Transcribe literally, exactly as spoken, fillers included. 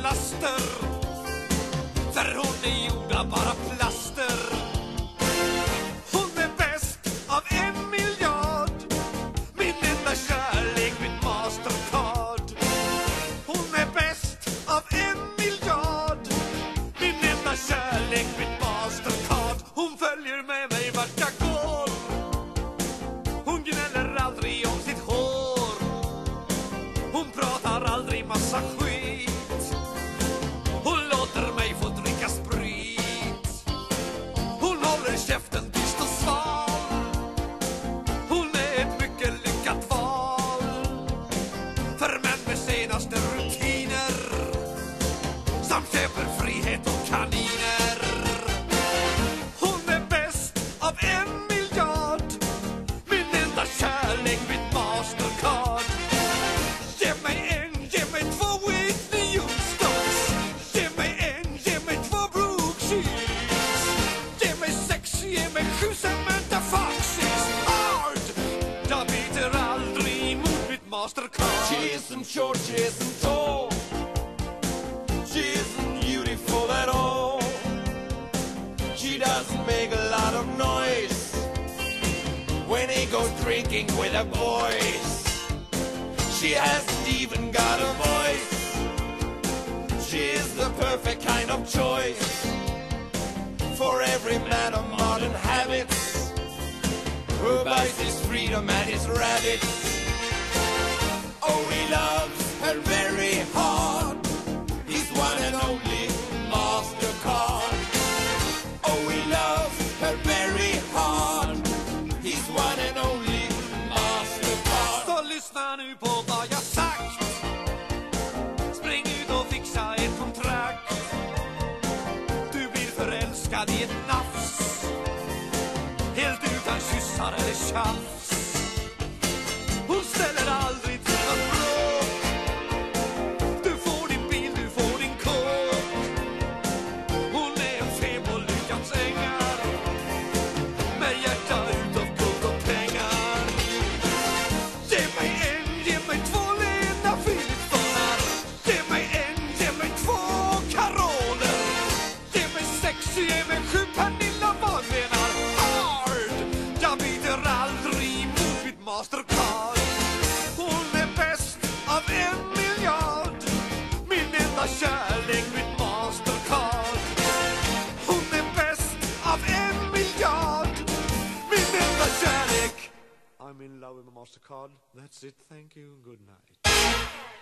laster, för hon är gjorda bara plaster. Hon är bäst av en miljard, min enda kärlek, mitt mastercard. Hon är bäst av en miljard, min enda kärlek, mitt mastercard. Hon följer med mig vart jag går, hon gnäller aldrig om sitt hår, hon pratar aldrig massa skit, hon låter mig få dricka sprit. Hon håller käften tyst och sval, hon är ett mycket lyckat val för män med senaste rutiner som köper frihet och kaniner. Hon är bäst av en miljard, min enda kärlek, mitt mastercard. Ge mig en, ge mig två Whitney Houstons, ge mig en, ge mig två Brooke Shields, ge mig sex, ge mig sju Samantha Foxes. Hard! Jag byter aldrig mot mitt mastercard. She isn't short, she isn't tall, she isn't beautiful at all. She doesn't make a lot of noise when he goes drinking with the boys. She hasn't even got a voice, she is the perfect kind of choice for every man of modern habits who buys his freedom and his rabbits. Oh, he loves her very hard, he's one and only mastercard. Oh, he loves her very hard, he's one and only mastercard. Så lyssna nu på vad jag sagt, spring ut och fixa ett kontrakt. Du blir förälskad i ett nafs, helt utan kyssar eller tjafs. Hon ställer aldrig till något bråk, du får din bil, du får din kåk. Hon är en febolyckans ängar med hjärta utav guld och pengar. Ge mig en, ge mig två Lena Philipssonar, ge mig en, ge mig två Caroler, ge mig sex, ge mig sju Pernilla Wahlgrenar. Hard! Jag byter aldrig mot mitt mastercard. Hon är bäst av en miljard, min enda kärlek, mitt mastercard. Hon är bäst av en miljard, min enda kärlek. I'm in love with my mastercard. That's it, thank you, good night.